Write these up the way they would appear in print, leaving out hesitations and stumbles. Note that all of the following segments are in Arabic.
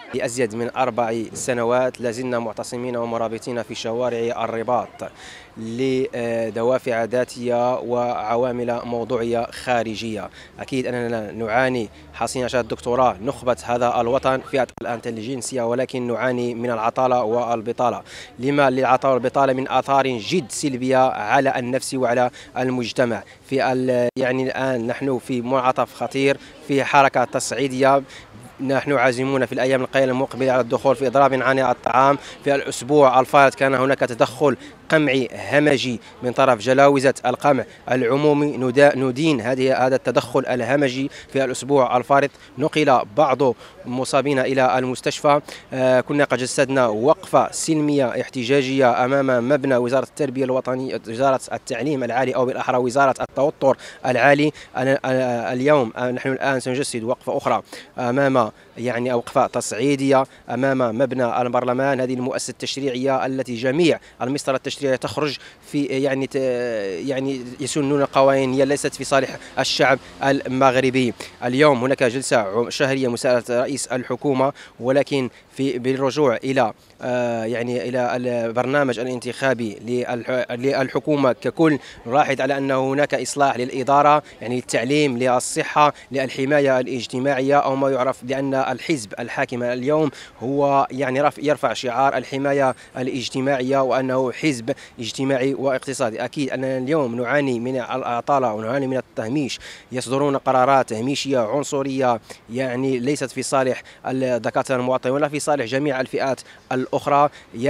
لأزيد من 4 سنوات لازلنا معتصمين ومرابطين في شوارع الرباط لدوافع ذاتية وعوامل موضوعية خارجية. أكيد أننا نعاني حاصلين على الدكتوراه نخبة هذا الوطن فئة الانتليجنسية، ولكن نعاني من العطالة والبطالة. لما للعطالة والبطالة من آثار جد سلبية على النفس وعلى المجتمع. يعني الآن نحن في منعطف خطير في حركة تصعيدية. نحن عازمون في الأيام القليلة المقبلة على الدخول في إضراب عن الطعام. في الأسبوع الفائت كان هناك تدخل قمعي همجي من طرف جلاوزة القمع العمومي. ندين هذا التدخل الهمجي. في الأسبوع الفارط نقل بعض المصابين إلى المستشفى. كنا قد جسدنا وقفة سلمية احتجاجية أمام مبنى وزارة التربية الوطنية، وزارة التعليم العالي، أو بالأحرى وزارة التوتر العالي. اليوم نحن الآن سنجسد وقفة أخرى أمام وقفة تصعيدية أمام مبنى البرلمان، هذه المؤسسة التشريعية التي جميع المسطرة التشريعية تخرج في يسنون قوانين هي ليست في صالح الشعب المغربي. اليوم هناك جلسة شهرية مساءلة رئيس الحكومة، ولكن بالرجوع إلى إلى البرنامج الانتخابي للحكومة ككل، نلاحظ على أن هناك إصلاح للإدارة، للتعليم، للصحة، للحماية الاجتماعية، أو ما يعرف بأن الحزب الحاكم اليوم هو يرفع شعار الحماية الاجتماعية وأنه حزب اجتماعي واقتصادي. أكيد أننا اليوم نعاني من العطالة ونعاني من التهميش. يصدرون قرارات تهميشية عنصرية ليست في صالح الدكاترة المواطنين ولا في صالح جميع الفئات الأخرى.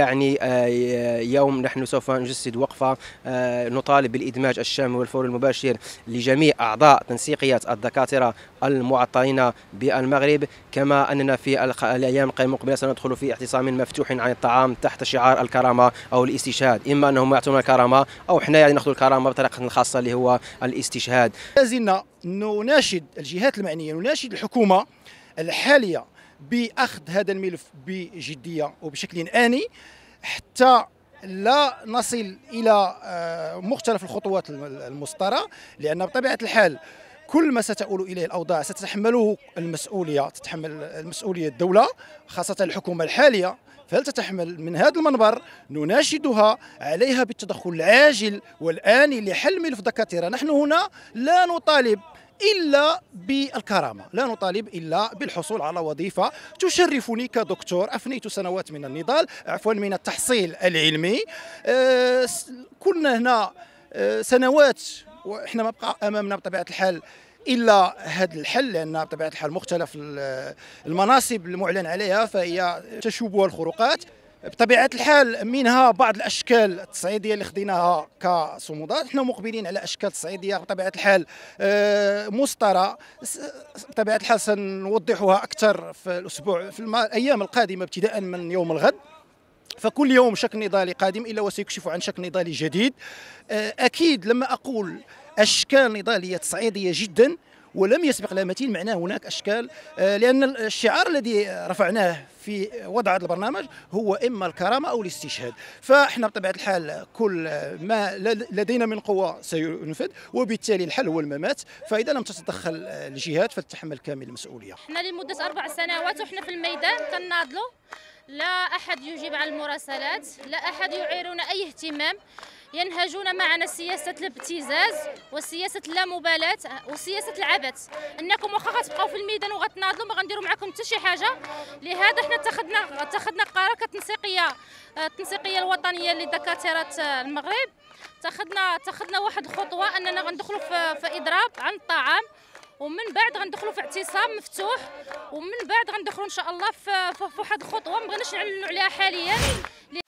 يوم نحن سوف نجسد وقفة نطالب بالإدماج الشامل والفوري المباشر لجميع أعضاء تنسيقية الدكاترة المعطلين بالمغرب، كما أننا في الأيام المقبلة سندخل في اعتصام مفتوح عن الطعام تحت شعار الكرامة أو الاستشهاد. إما أنهم يعطونا الكرامة أو إحنا نأخذ الكرامة بطريقة خاصة اللي هو الاستشهاد. لازلنا نناشد الجهات المعنية، نناشد الحكومة الحالية بأخذ هذا الملف بجدية وبشكل آني حتى لا نصل إلى مختلف الخطوات المسطرة، لأن بطبيعة الحال كل ما ستؤول إليه الأوضاع ستتحمله تتحمل المسؤولية الدولة، خاصة الحكومة الحالية. فهل تتحمل؟ من هذا المنبر نناشدها عليها بالتدخل العاجل والآني لحل ملف الدكاترة. نحن هنا لا نطالب إلا بالكرامة، لا نطالب إلا بالحصول على وظيفة تشرفني كدكتور أفنيت سنوات من النضال، من التحصيل العلمي. كنا هنا سنوات وإحنا ما بقى أمامنا بطبيعة الحال إلا هذا الحل، لأن بطبيعة الحال مختلف المناصب المعلن عليها فهي تشوبها الخروقات. بطبيعة الحال منها بعض الأشكال التصعيدية اللي خديناها كصمودات. احنا مقبلين على أشكال تصعيدية بطبيعة الحال مسطرة، بطبيعة الحال سنوضحها أكثر في الأيام القادمة ابتداء من يوم الغد. فكل يوم شكل نضالي قادم إلا وسيكشف عن شكل نضالي جديد. أكيد لما أقول أشكال نضالية تصعيدية جدا ولم يسبق لها مثيل، معناه هناك أشكال، لأن الشعار الذي رفعناه في وضع هذا البرنامج هو إما الكرامة أو الاستشهاد. فإحنا بطبيعة الحال كل ما لدينا من قوة سينفذ، وبالتالي الحل هو الممات. فإذا لم تتدخل الجهات فلتتحمل كامل المسؤولية. إحنا لمدة 4 سنوات وإحنا في الميدان كناضلوا، لا أحد يجيب على المراسلات، لا أحد يعيرنا أي اهتمام. ينهجون معنا سياسة الابتزاز وسياسة اللامبالاة وسياسة العبث، انكم واخا غتبقاو في الميدان وغتناضلوا ما غنديروا معكم حتى شي حاجه. لهذا حنا اتخذنا قرار التنسيقيه الوطنيه لدكاتره المغرب. اتخذنا واحد الخطوه اننا غندخلوا في اضراب عن الطعام، ومن بعد غندخلوا في اعتصام مفتوح، ومن بعد غندخلوا ان شاء الله في واحد الخطوه ما بغيناش نعلنوا عليها حاليا.